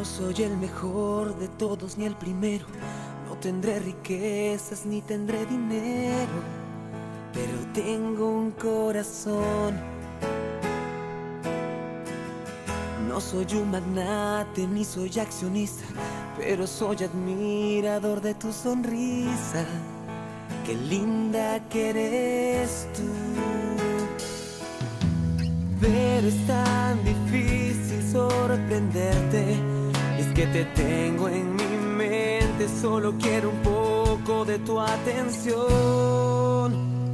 No soy el mejor de todos ni el primero. No tendré riquezas ni tendré dinero, pero tengo un corazón. No soy un magnate ni soy accionista, pero soy admirador de tu sonrisa. Qué linda que eres tú. Pero es tan difícil sorprenderte, y es que te tengo en mi mente. Solo quiero un poco de tu atención.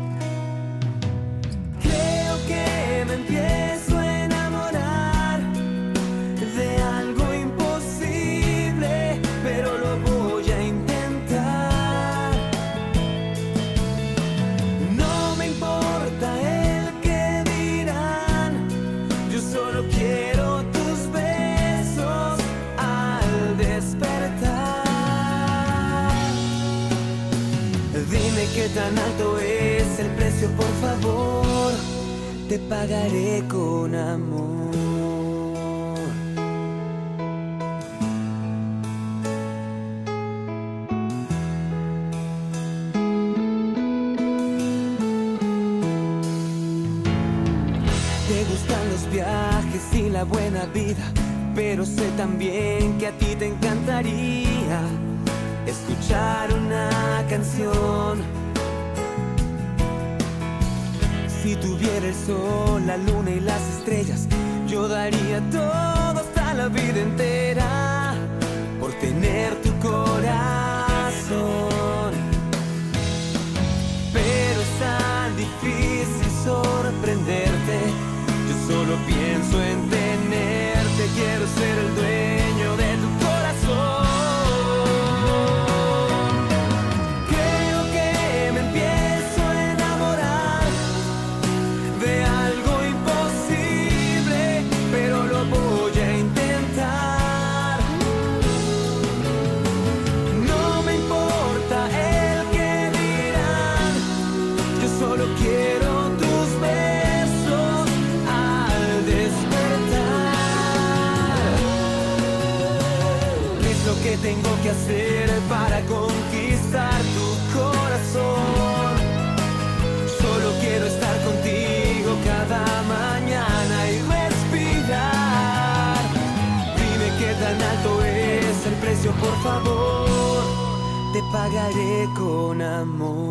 Creo que me empiezo a enamorar de algo imposible, pero lo voy a intentar. No me importa el que dirán, yo solo quiero tus besos al despertar. Dime qué tan alto es el precio, por favor, te pagaré con amor. Te gustan los viajes y la buena vida, pero sé también que a ti te encantaría escuchar una canción. Si tuviera el sol, la luna y las estrellas, yo daría todo, hasta la vida entera, por tener tu corazón. Pero es tan difícil sorprenderte, yo solo pienso en tenerte. Quiero ser el dueño de tu corazón. Creo que me empiezo a enamorar de algo imposible, pero lo voy a intentar. No me importa el que dirán, yo solo quiero tus besos al despertar. ¿Qué es lo que tengo que hacer para conquistar tu corazón? Solo quiero estar contigo cada mañana y respirar. Dime qué tan alto es el precio, por favor, te pagaré con amor.